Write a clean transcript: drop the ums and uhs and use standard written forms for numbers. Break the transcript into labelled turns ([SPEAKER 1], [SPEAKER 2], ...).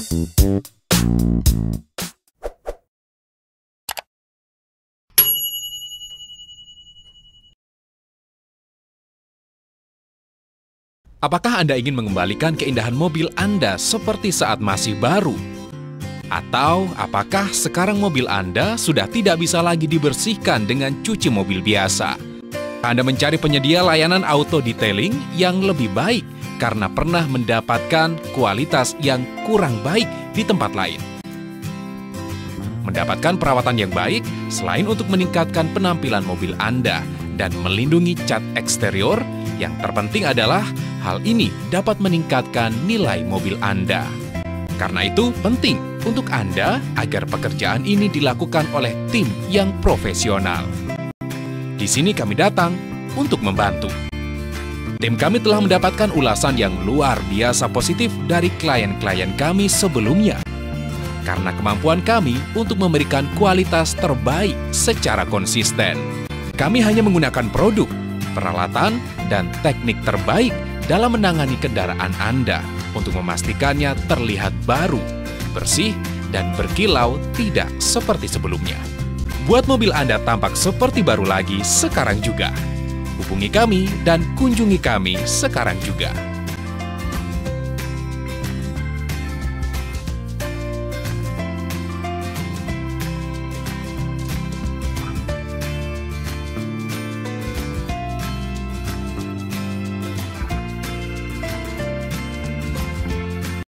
[SPEAKER 1] Apakah Anda ingin mengembalikan keindahan mobil Anda seperti saat masih baru? Atau apakah sekarang mobil Anda sudah tidak bisa lagi dibersihkan dengan cuci mobil biasa? Anda mencari penyedia layanan auto detailing yang lebih baik karena pernah mendapatkan kualitas yang kurang baik di tempat lain. Mendapatkan perawatan yang baik selain untuk meningkatkan penampilan mobil Anda dan melindungi cat eksterior, yang terpenting adalah hal ini dapat meningkatkan nilai mobil Anda. Karena itu penting untuk Anda agar pekerjaan ini dilakukan oleh tim yang profesional. Di sini kami datang untuk membantu. Tim kami telah mendapatkan ulasan yang luar biasa positif dari klien-klien kami sebelumnya. Karena kemampuan kami untuk memberikan kualitas terbaik secara konsisten. Kami hanya menggunakan produk, peralatan, dan teknik terbaik dalam menangani kendaraan Anda untuk memastikannya terlihat baru, bersih, dan berkilau tidak seperti sebelumnya. Buat mobil Anda tampak seperti baru lagi sekarang juga. Hubungi kami dan kunjungi kami sekarang juga.